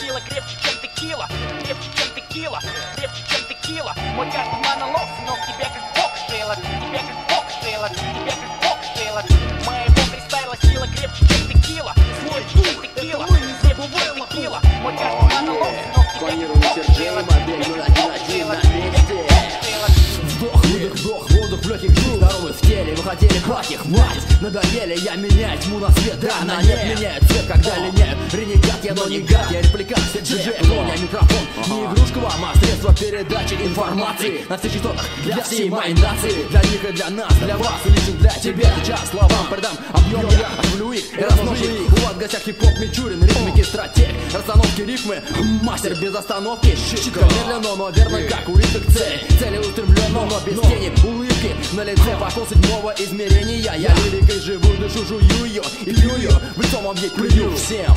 сила крепче, чем текила, крепче, чем текила, крепче, чем текила. Мой каждый монолог, но в тебя как бог стрелок, тебя как бог стрелок, тебя как бог стрелок. Моего фристайла сила крепче, чем текила, свой дух текила, крепче, чем текила. Мой каждый монолог, но в тебя как бог стрелок, тебя как бог стрелок, тебя как бог стрелок. Вдох, выдох, вдох, воздух в легких жил. Здоровый в теле, вы хотели хватит, надоели, я меняю тьму на свет. Да, на нет, меняю цвет, когда линяю. Ренегат, я, но не гад, я репликант, все диджей. У меня микрофон, не игрушка вам, а средство передачи информации. На всех частотах, для всей моей нации. Для них и для нас, для вас, и лично для тебя. Сейчас словам придам объем, я оживлю их и размножу их. У вас в гостях хип-хоп Мичурин, ритмики, стратег, расстановки рифмы, мастер без остановки. Читко, медленно, но верно, как у ритмик цели. Цели устремленно, но без тени улыбки на лице посол седьмого измерения. Я лирикой живу, дышу, жую ее и пью ее, в лицо вам ей плюю всем.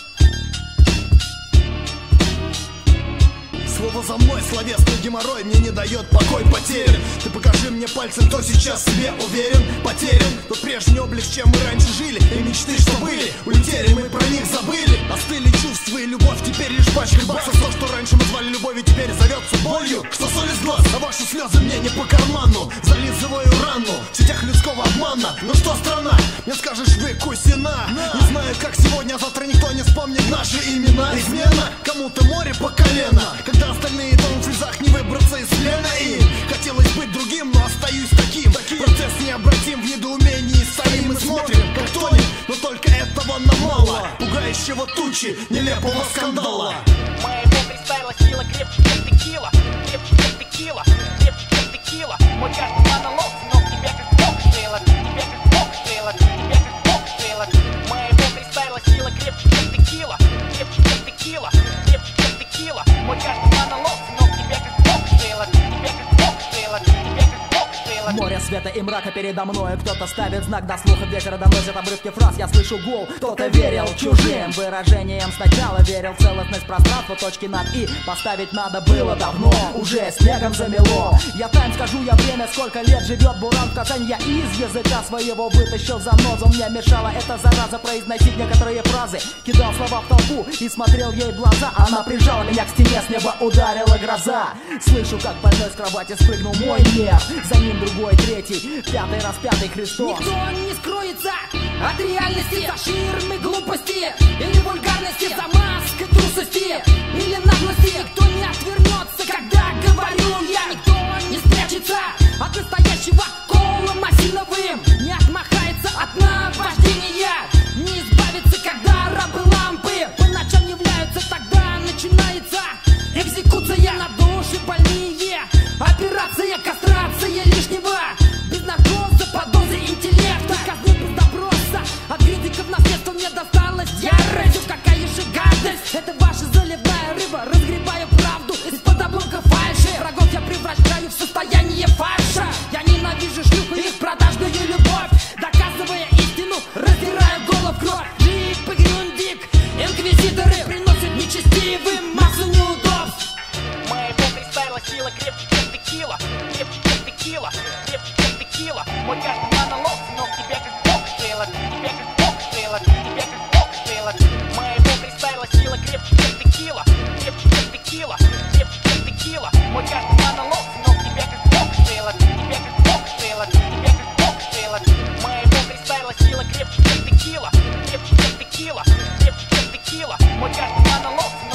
Слово за мной, словесный геморрой мне не дает покой, потерян. Ты покажи мне пальцем, кто сейчас в себе уверен. Потерян тот прежний облик, чем мы раньше жили. И мечты, что были, улетели, мы про них забыли. Остыли чувства и любовь, теперь лишь пачка баксов. То, что раньше мы звали любовью, теперь зовется болью. Что соль из глаз, а ваши слезы мне не по карману. Зализываю рану в сетях людского обмана. Ну что, страна, мне скажешь, выкусена. Не знаю, как сегодня, а завтра никто не вспомнит наши имена. Измена, кому-то море по колено, когда остальные тонут в слезах, не выбраться из плена. И хотелось быть другим, но остаюсь таким. Процесс необратим, в недоумении стоим. Мы смотрим, как тонет, но только этого нам мало. Пугающего тучи, нелепого скандала. Моего фристайла сила крепче, чем текила, крепче, чем текила, крепче, чем текила. Мой каждый монолог, но в тебя как бог стрелок, тебя как бог стрелок, тебя как бог стрелок. Моего фристайла сила крепче, чем текила, крепче, чем текила, крепче, чем текила. Мой каждый монолог, но в тебя как бог стрелок, тебя как бог стрелок, тебя как бог стрелок. Море света и мрака передо мной. Кто-то ставит знак до слуха, ветер доносит обрывки фраз. Я слышу гул, кто-то верил чужим выражениям. Сначала верил в целостность пространства, точки над «и» поставить надо было давно, уже снегом замело. Я тайм скажу, я время, сколько лет живет буран в Казани. Я из языка своего вытащил занозу. Мне мешала эта зараза произносить некоторые фразы. Кидал слова в толпу и смотрел ей в глаза. Она прижала меня к стене, с неба ударила гроза. Слышу, как больной с кровати спрыгнул мой нерв. За ним другой, третий, пятый распятый Христос. Никто не скроется от реальности за ширмы глупости или вульгарности, за маской трусости или наглости. Никто не отвернется, когда говорю я. Никто не спрячется от настоящего колом осиновым, не отмахается от наваждения, не избавится, когда рабы лампы по ночам являются. Тогда начинается экзекуция на души больные, операция, кастрация лишнего, без наркоза, по дозе интеллекта, казны без допроса. От критиков наследство мне досталось ярость. Какая же гадость, это ваша заливная рыба. Разгребаю правду из-под обломков фальши. Врагов я превращаю в состояние фарша. Я ненавижу шлюх и их продажную любовь, доказывая истину, раздираю голову в кровь. Джип и Грюндик, инквизиторы приносят нечестивым массу неудобств. Моего фристайла сила крепче, чем текила, крепче, чем текила, крепче, чем текила. Мой каждый монолог, но в тебя как бог стрелок, тебя как бог стрелок, тебя как бог стрелок. Моего фристайла сила крепче, чем текила, крепче, чем текила, крепче, чем текила. Мой каждый монолог, но в тебя как бог стрелок, тебя как бог стрелок, тебя как бог стрелок. Моего фристайла сила крепче, чем текила, крепче, чем текила, крепче, чем текила. Мой каждый монолог.